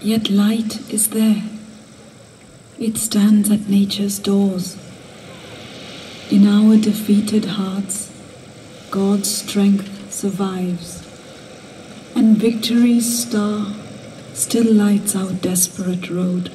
Yet light is there. It stands at nature's doors. In our defeated hearts, God's strength survives, and victory's star still lights our desperate road.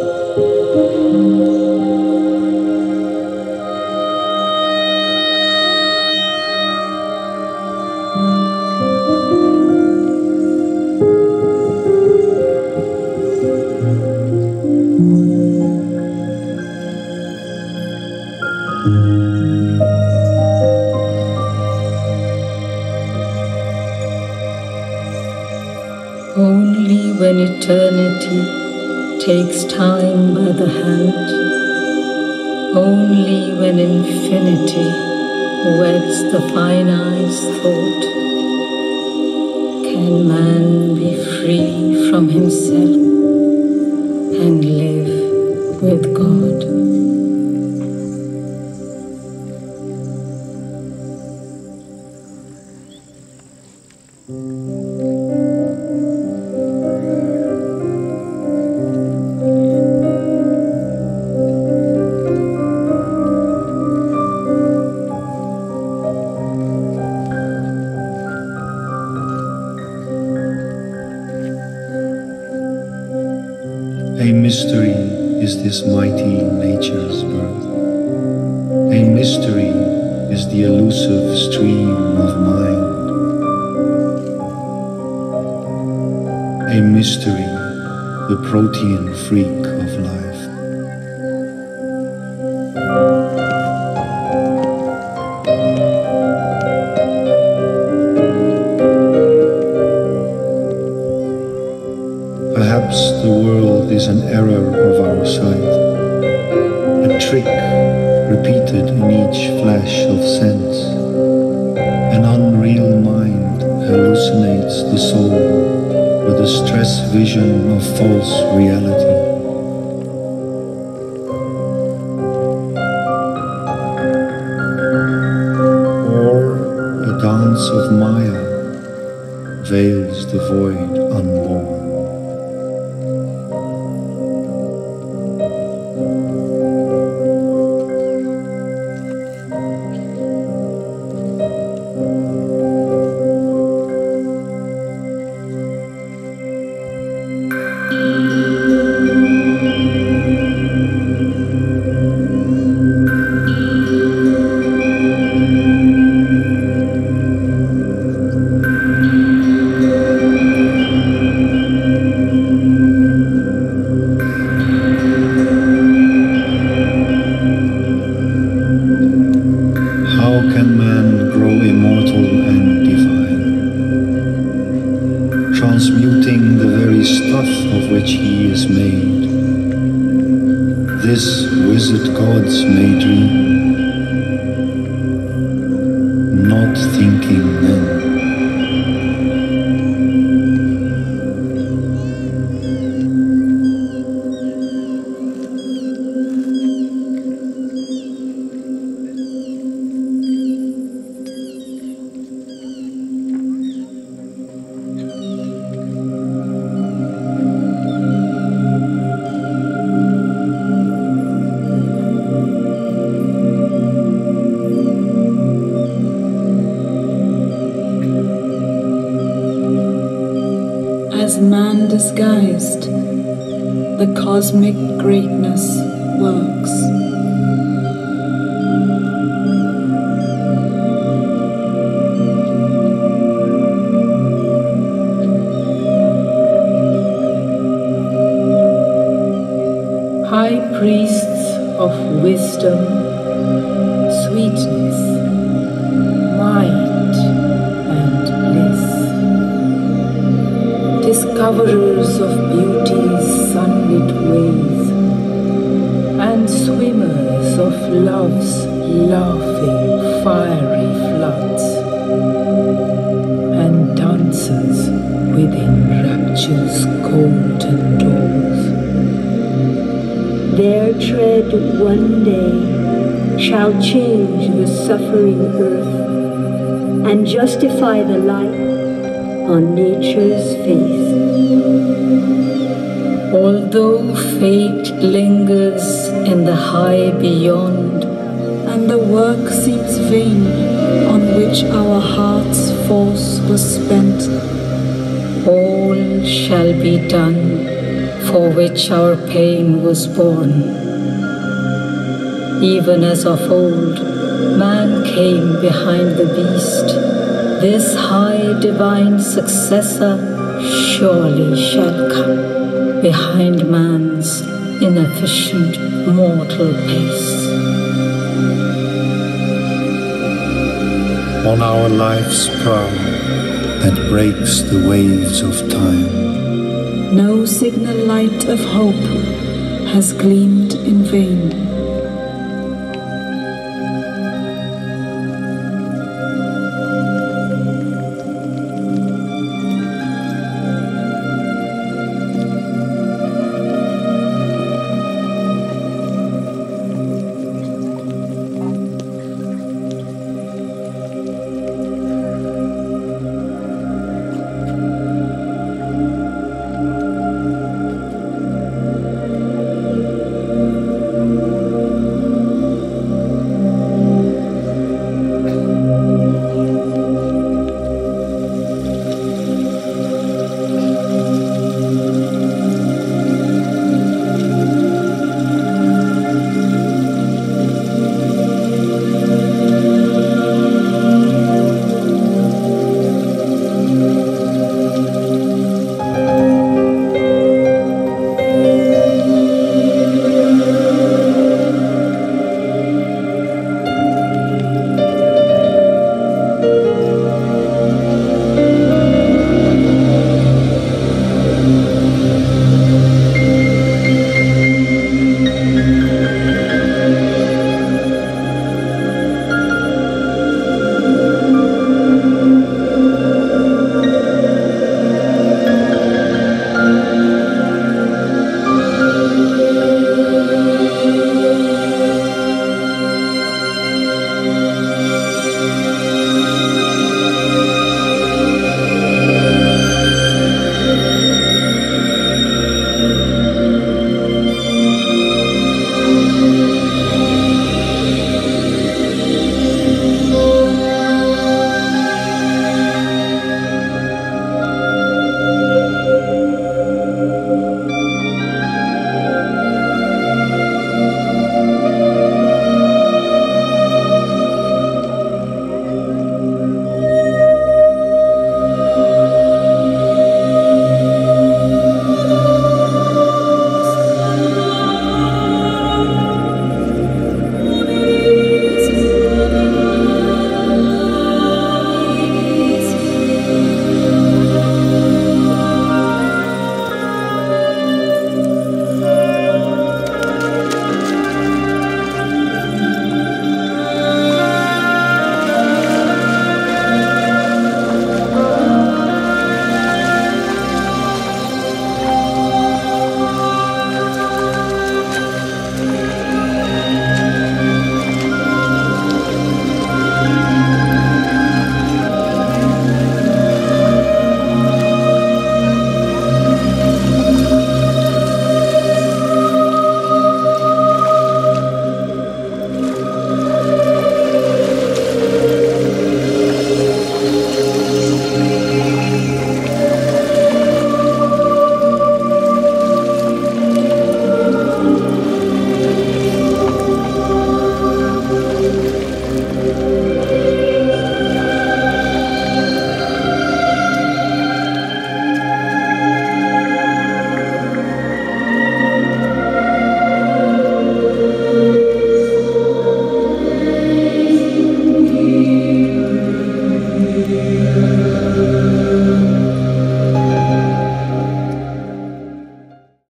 Only when eternity takes time by the hand, only when infinity weds the finite's thought, can man be free from himself and live with God. A mystery is this mighty nature's birth. A mystery is the elusive stream of mind. A mystery, the protean freak of life. Perhaps the world is an error of our sight, a trick repeated in each flash of sense. An unreal mind hallucinates the soul with a stress vision of false reality. Or a dance of Maya veils the void unborn. Transmuting the very stuff of which he is made. This wizard gods may dream, not thinking men. As man disguised, the cosmic greatness works. High priests of wisdom, sweetness, might, and bliss, discoverers of beauty's sunlit ways, and swimmers of love's laughing fiery floods, and dancers within rapture's golden doors. Their tread one day shall change the suffering earth and justify the light on nature's face. Although fate lingers in the high beyond, and the work seems vain on which our heart's force was spent, all shall be done for which our pain was born. Even as of old, man came behind the beast, this high divine successor surely shall come behind man's inefficient mortal pace. On our life's prow that breaks the waves of time, no signal light of hope has gleamed in vain.